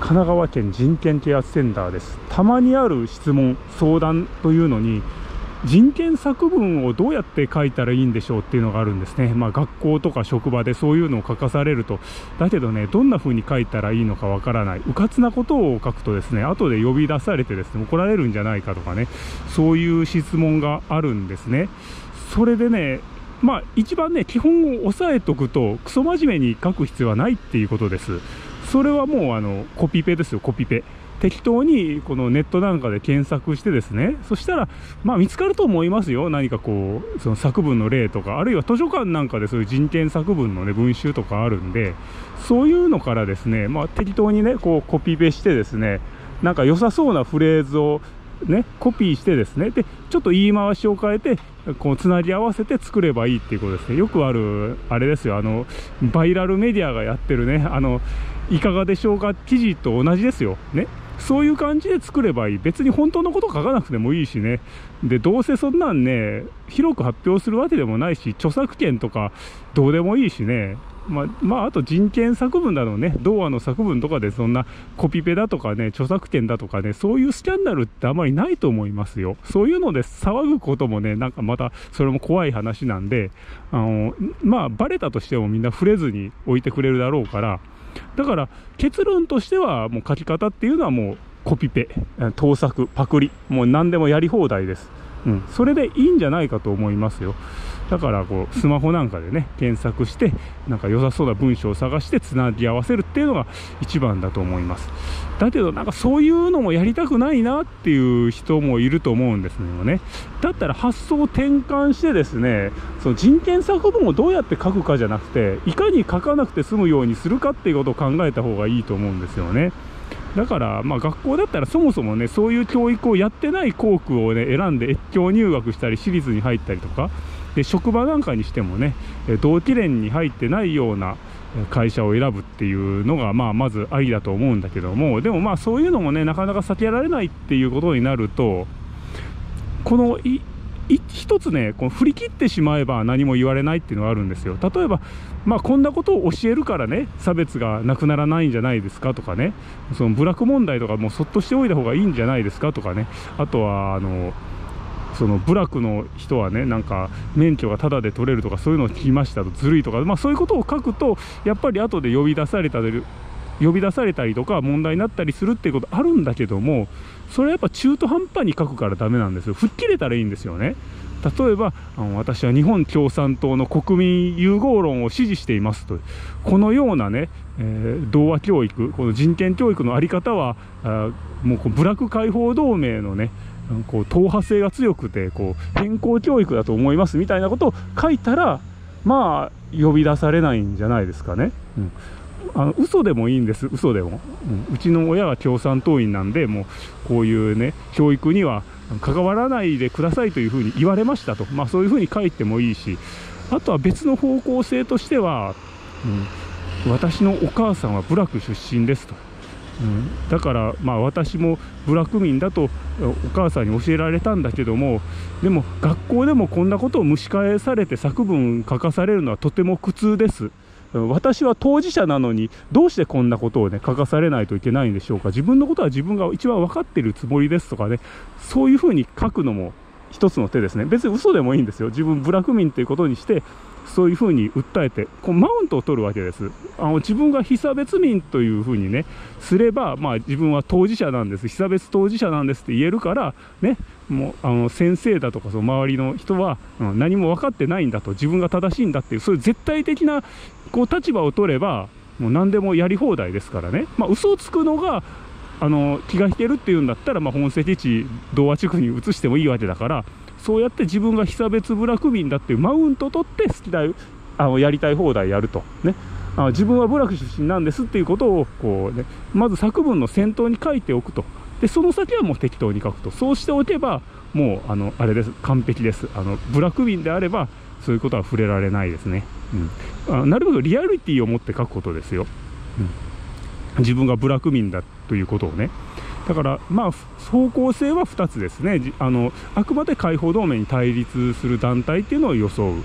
神奈川県人権啓発センターです。たまにある質問相談というのに、人権作文をどうやって書いたらいいんでしょうっていうのがあるんですね。学校とか職場でそういうのを書かされると、だけどね、どんな風に書いたらいいのかわからない、うかつなことを書くとですね、後で呼び出されてですね、怒られるんじゃないかとかね、そういう質問があるんですね。それでね、一番ね、基本を押さえとくと、クソ真面目に書く必要はないっていうことです。それはもうコピペですよ、コピペ。適当にこのネットなんかで検索してですね、そしたら見つかると思いますよ。何かこうその作文の例とか、あるいは図書館なんかでそういう人権作文のね文集とかあるんで、そういうのからですね、適当にねこうコピペしてですね、なんか良さそうなフレーズをねコピーしてですね、でちょっと言い回しを変えてこうつなぎ合わせて作ればいいっていうことですね。よくあるあれですよ、バイラルメディアがやってるね、いかがでしょうか記事と同じですよね。そういう感じで作ればいい。別に本当のこと書かなくてもいいしね。でどうせそんなんね広く発表するわけでもないし、著作権とかどうでもいいしね。あと人権作文だろうね、童話の作文とかでそんなコピペだとかね、著作権だとかね、そういうスキャンダルってあまりないと思いますよ。そういうので騒ぐこともね、なんかまたそれも怖い話なんで、バレたとしてもみんな触れずに置いてくれるだろうから、だから結論としてはもう書き方っていうのはもうコピペ、盗作、パクリ、もう何でもやり放題です。それでいいんじゃないかと思いますよ。だからこうスマホなんかでね検索してなんか良さそうな文章を探してつなぎ合わせるっていうのが一番だと思います。だけどなんかそういうのもやりたくないなっていう人もいると思うんですよね。だったら発想を転換してですね、その人権作文をどうやって書くかじゃなくて、いかに書かなくて済むようにするかっていうことを考えた方がいいと思うんですよね。だから学校だったらそもそもねそういう教育をやってない校区をね選んで越境入学したり私立に入ったりとかで、職場なんかにしてもね同期連に入ってないような会社を選ぶっていうのがまずありだと思うんだけども、でもそういうのもねなかなか避けられないっていうことになると、この一つねこの振り切ってしまえば何も言われないっていうのがあるんですよ。例えばこんなことを教えるからね差別がなくならないんじゃないですかとかね、その部落問題とかもうそっとしておいた方がいいんじゃないですかとかね、あとはその部落の人はねなんか免許がタダで取れるとかそういうのを聞きましたと、ずるいとか、そういうことを書くとやっぱり後で呼び出されたりとか問題になったりするっていうことあるんだけども、それはやっぱ中途半端に書くからダメなんですよ。吹っ切れたらいいんですよね。例えば私は日本共産党の国民融合論を支持していますと、このようなね、童話教育、この人権教育の在り方はもう部落解放同盟のねこう党派性が強くてこう偏向教育だと思いますみたいなことを書いたら呼び出されないんじゃないですかね。嘘でもいいんです。嘘でも、うちの親が共産党員なんで、もうこういうね教育には関わらないでくださいというふうに言われましたと、そういうふうに書いてもいいし、あとは別の方向性としては、私のお母さんは部落出身ですと、だから私も部落民だとお母さんに教えられたんだけども、でも学校でもこんなことを蒸し返されて作文書かされるのはとても苦痛です。私は当事者なのにどうしてこんなことをね書かされないといけないんでしょうか。自分のことは自分が一番分かっているつもりですとかね、そういうふうに書くのも一つの手ですね。別に嘘でもいいんですよ。自分部落民ということにしてそういうふうに訴えてこうマウントを取るわけです。自分が被差別民というふうにねすれば、自分は当事者なんです、被差別当事者なんですって言えるからね、もう先生だとかその周りの人は、何も分かってないんだと、自分が正しいんだっていう、そういう絶対的なこう立場を取ればもう何でもやり放題ですからね。嘘をつくのが気が引けるっていうんだったら、本籍地童話地区に移してもいいわけだから、そうやって自分が被差別部落民だっていうマウントを取って好きだやりたい放題やるとね、自分は部落出身なんですっていうことをこう、ね、まず作文の先頭に書いておくと。でその先はもう適当に書くと。そうしておけばもうあれです、完璧です。部落民であればそういうことは触れられないですね。なるべくリアリティを持って書くことですよ。自分が部落民だということをね。だから方向性は2つですね。あくまで解放同盟に対立する団体っていうのを装う、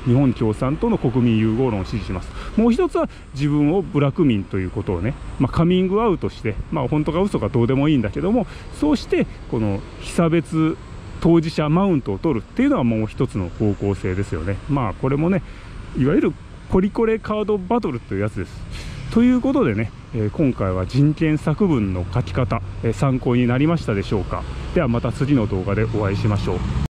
日本共産党の国民融合論を支持します。もう一つは自分を部落民ということをね、カミングアウトして、本当か嘘かどうでもいいんだけども、そうしてこの被差別当事者マウントを取るっていうのはもう一つの方向性ですよね。これもね、いわゆるポリコレカードバトルというやつです。ということでね、今回は人権作文の書き方、参考になりましたでしょうか。ではまた次の動画でお会いしましょう。